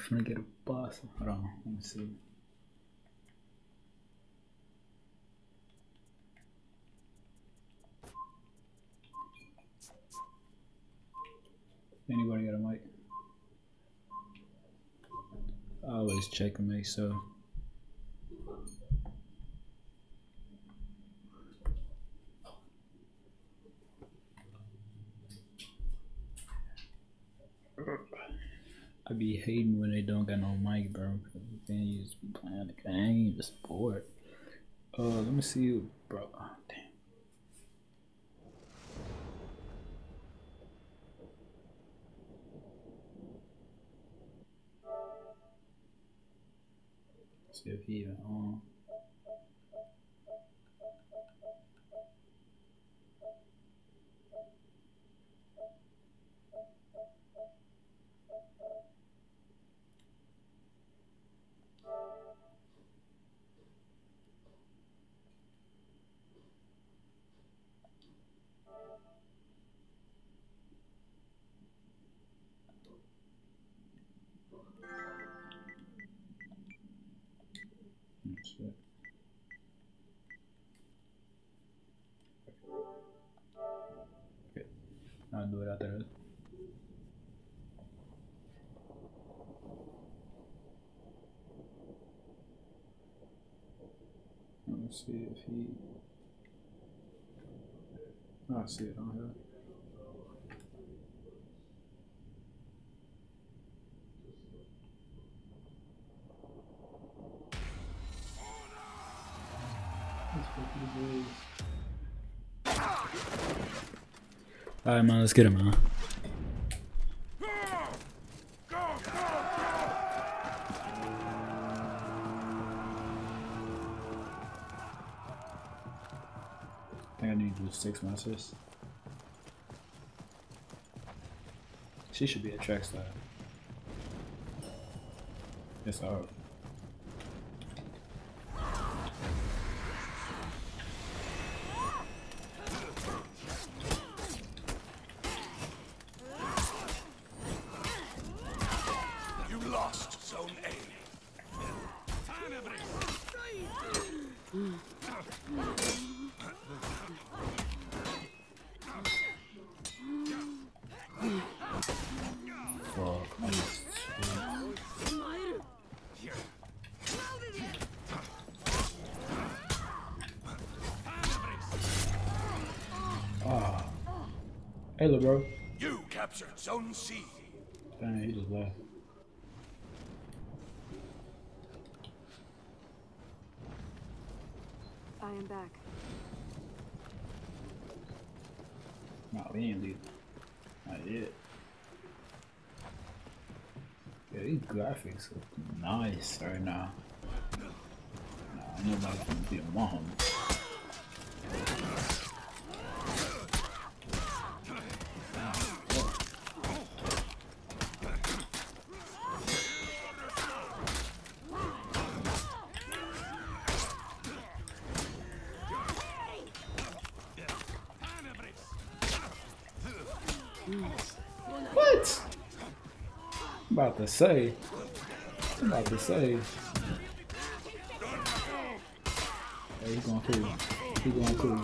finna get a bus. Hold on, let me see. Anybody got a mic? I always check and make sure. I be hating when they don't got no mic, bro. Then you just be playing the game, just bored. Let me see you, bro. Oh, damn. See if he even on. Shit. Okay, I'll do it out there. Let me see if he. Oh, I see it on here. Alright, man, let's get him, man. I think I need to do 6 monsters. She should be a track star. It's hard. Hey, little bro. You captured Zone C. Dang, he just left. I am back. Nah, we ain't leaving. Not yet. Yeah, these graphics look nice right now. Nah, nobody's gonna be on my homie. What? I'm about to say. Hey, he's going cool. He's going cool.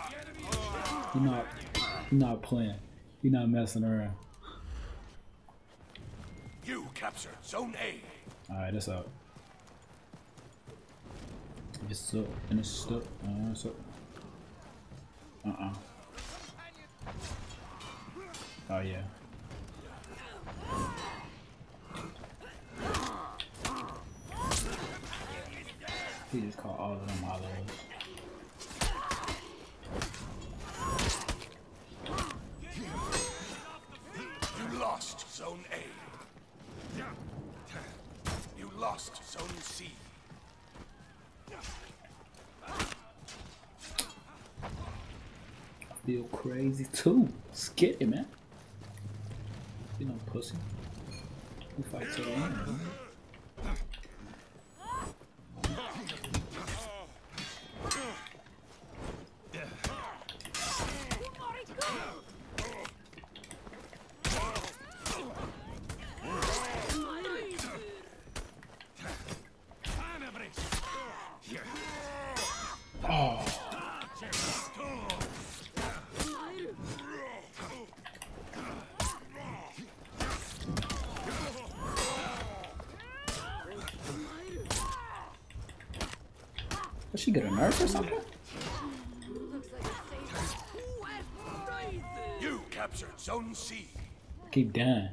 He's not playing. He's not messing around. You captured Zone A. Alright, that's up. It's up and it's stuck. It's up. Oh yeah. He just caught all of them hollows. You lost Zone A. You lost Zone C. I feel crazy too. Skitty, man. You know, pussy. We fight to the end, man. Did she get a nerf or something? You captured Zone C. Keep dying.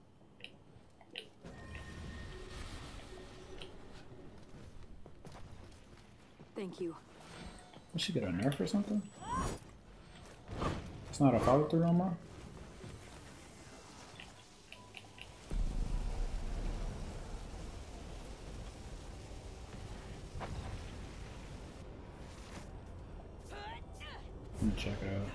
Thank you. Did she get a nerf or something? It's not a follow through no more? Let me check it out.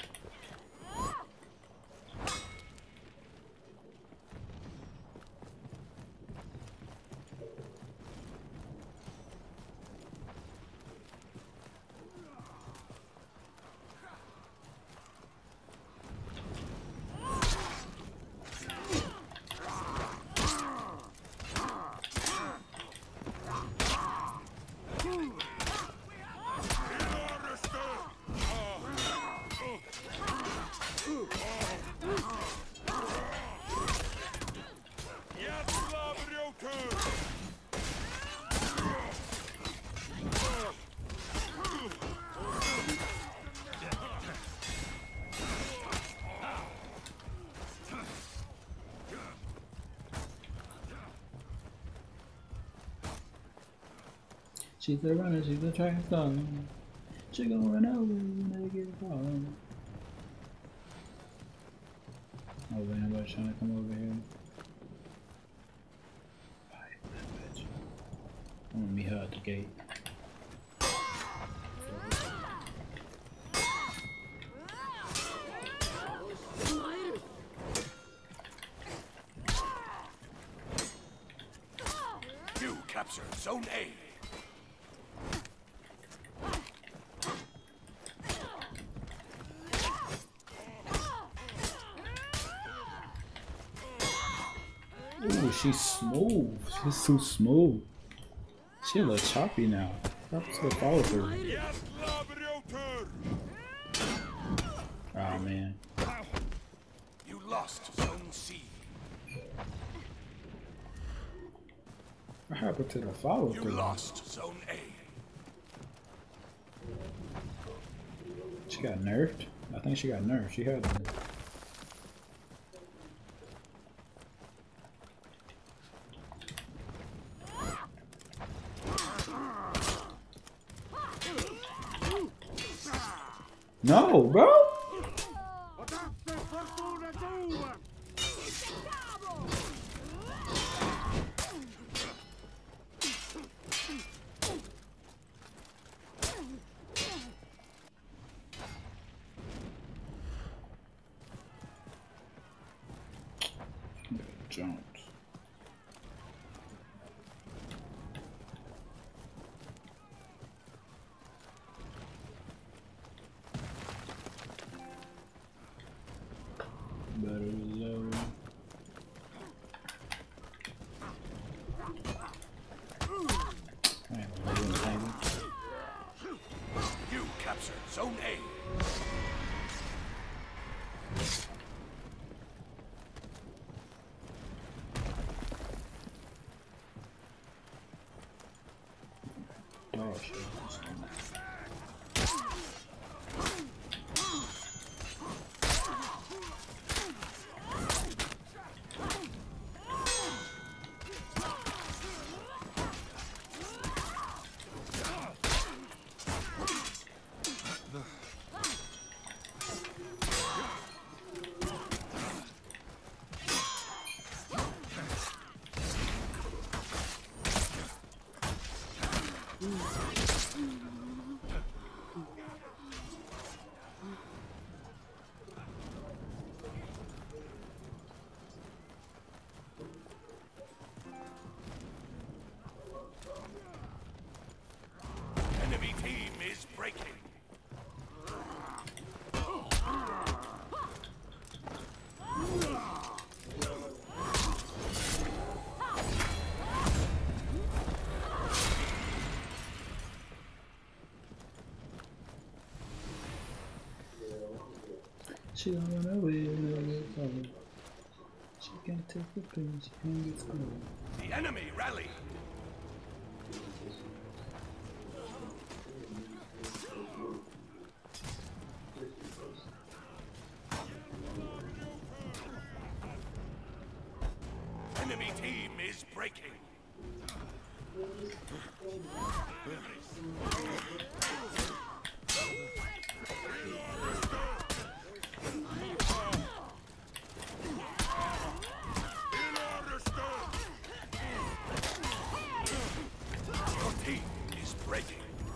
She's a runner, she's a track star. She gonna run over when they get caught. Oh, ain't nobody trying to come over here. Fight that bitch. I'm gonna meet her at the gate. You captured Zone A. Ooh, she's smooth. She's too smooth. She a little choppy now. That's the follow through. Oh man. You lost Zone C. What happened to the follow You through? lost Zone A. She got nerfed? I think she got nerfed. She had nerfed. No, bro! Jumped. Better low. You captured Zone A. Oh shit. Enemy team is breaking. She don't run away, she can't take the pain, she can't get scared. The enemy rally. breaking. Your team is breaking.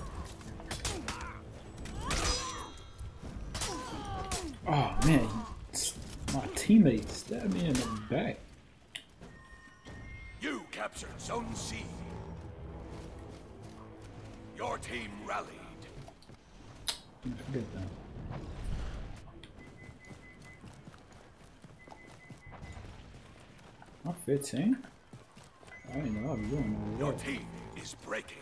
Oh man, my teammate stabbed me in the back. You captured Zone C. Your team rallied. Forget that. I'm 15? I didn't know I was doing all Your that. team is breaking.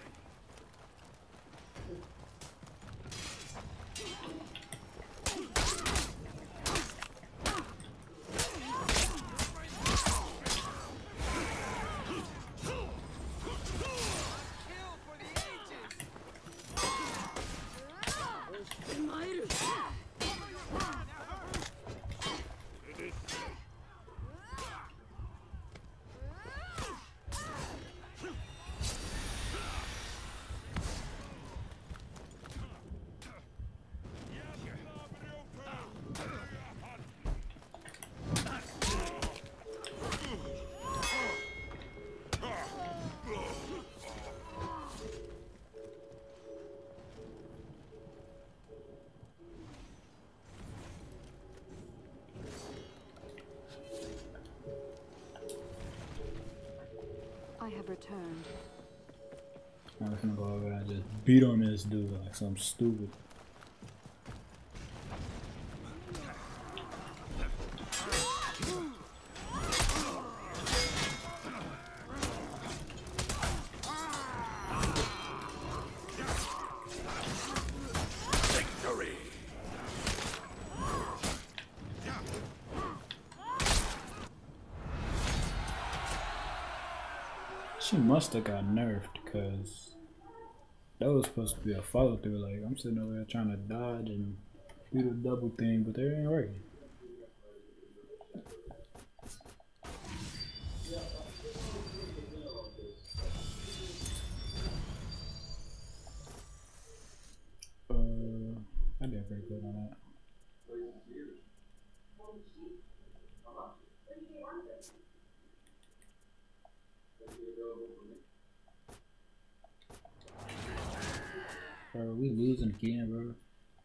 I have returned. I'm gonna go over and just beat on this dude like something stupid. Victory. She must have got nerfed because that was supposed to be a follow through. Like I'm sitting over there trying to dodge and do the double thing, but they ain't working. I did pretty good on that. Bro, we losing again, bro.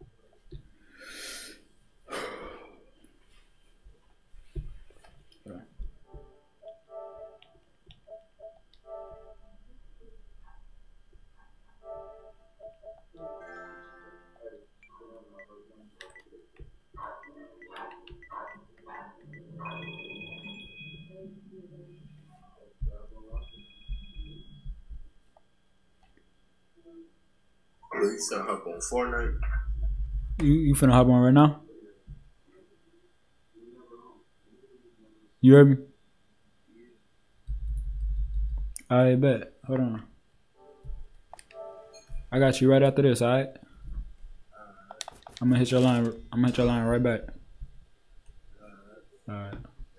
Bro. You still hop on Fortnite? You finna hop on right now? You heard me? I bet. Hold on. I got you right after this, alright? I'm gonna hit your line. I'm gonna hit your line right back. Alright.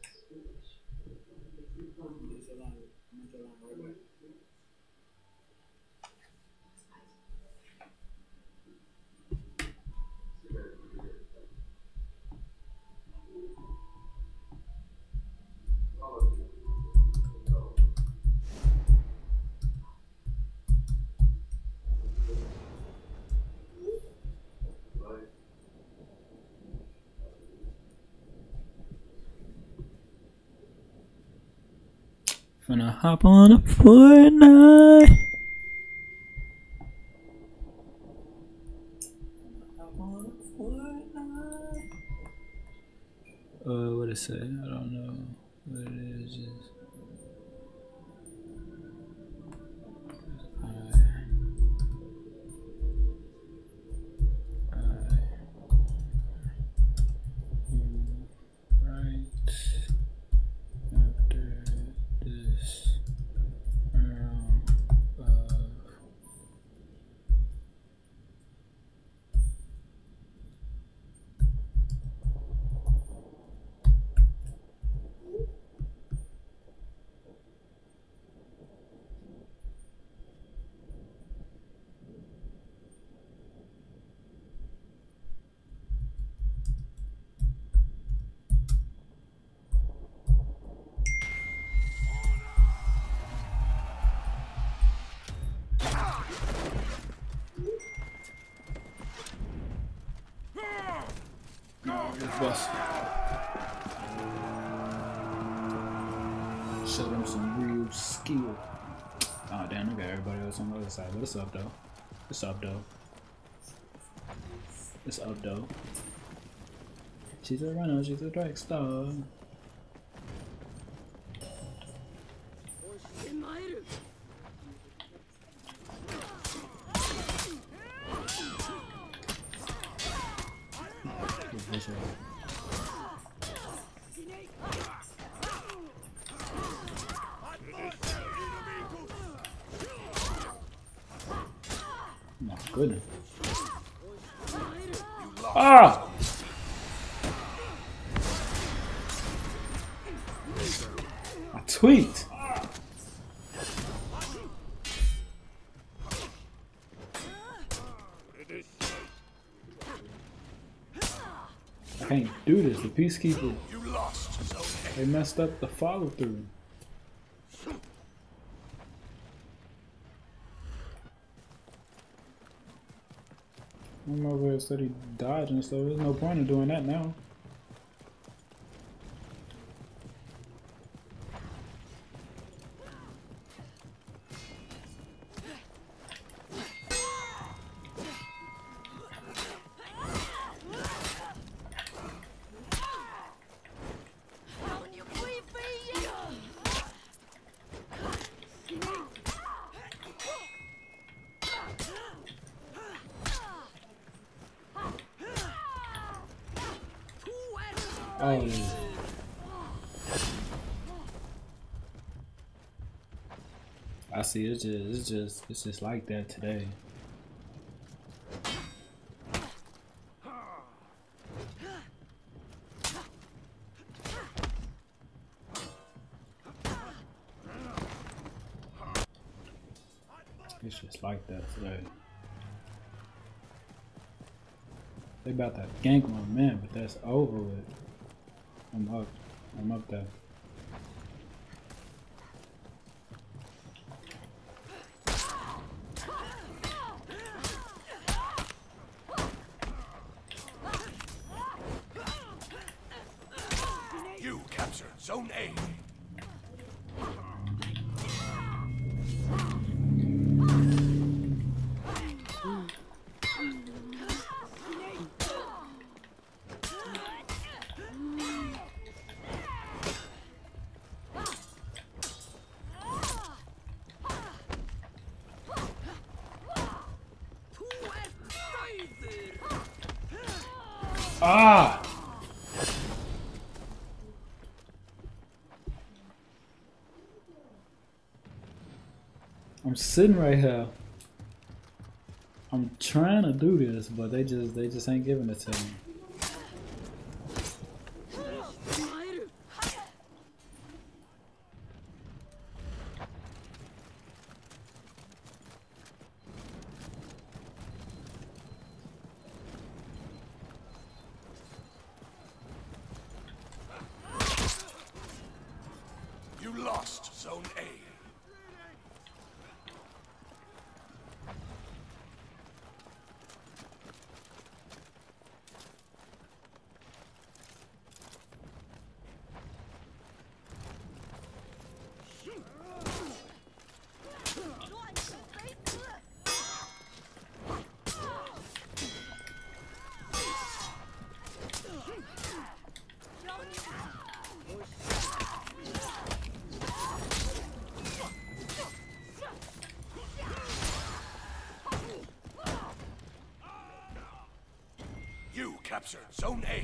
Finna hop on a Fortnite. What it say? I don't know what it is. Just... Right after this round of Yes. Show them some real skill. Oh damn, I got everybody else on the other side, but it's up though. It's up though. It's up though. She's a runner, she's a drag star. My goodness. Ah! I tweaked. I can't do this. The peacekeeper. You lost, Zone A. They messed up the follow through. I'm over here steady dodging, so there's no point in doing that now. Oh. I see. It's just like that today. It's just like that today. They about to gank my man, but that's over with. I'm up there. You captured Zone A. Ah! I'm sitting right here. I'm trying to do this, but they just ain't giving it to me. You lost Zone A. You captured Zone A.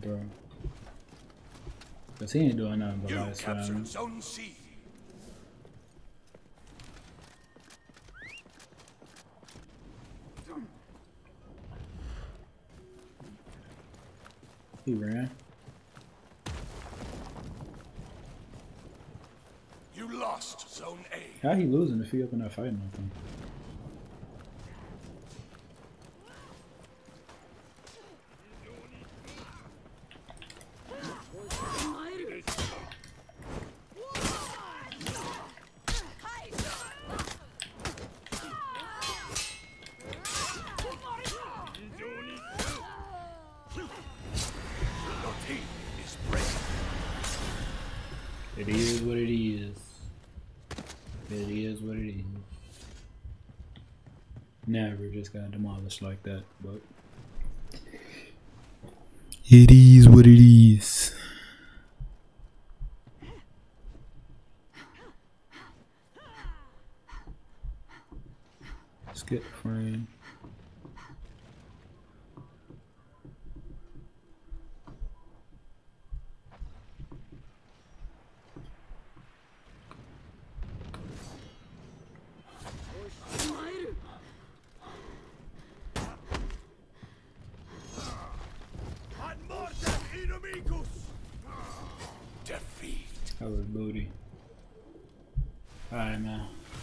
bro. Cause he ain't doing nothing but You last captured round. Zone C. He ran. You lost Zone A. How he losing if he up in that fighting with him? Your team is brave. It is what it is. It is what it is. Never just got demolished like that, but it is what it is. Let's get the frame. Defeat. That was booty. Alright, man.